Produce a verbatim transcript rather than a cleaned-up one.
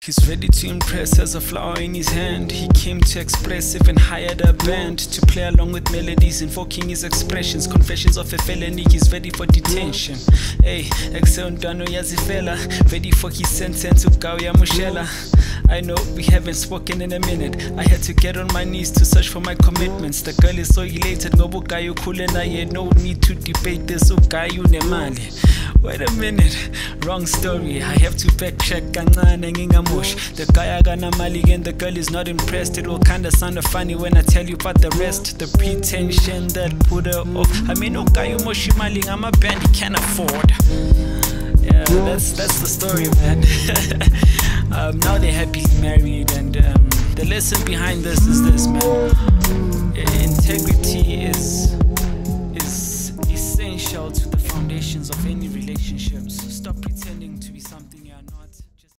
He's ready to impress, has a flower in his hand. He came to express, even hired a band to play along with melodies, invoking his expressions. Confessions of a felony, he's ready for detention. Hey, Excel Ndano Yazifela, ready for his sentence to Gauya Mushela. I know we haven't spoken in a minute. I had to get on my knees to search for my commitments. The girl is so elated, ngoba ugayi ukhule naye. No need to debate this, ugayi unemali. Wait a minute, wrong story. I have to back check kancane ngingamush. The guy akanamali and the girl is not impressed. It will kinda sound funny when I tell you about the rest. The pretension that put her off. I mean, ugayi umoshi mali ngama band he can't afford. Yeah, that's that's the story, man. um, now they're happily married, and um, the lesson behind this is this, man. Integrity is is essential to the foundations of any relationships. Stop pretending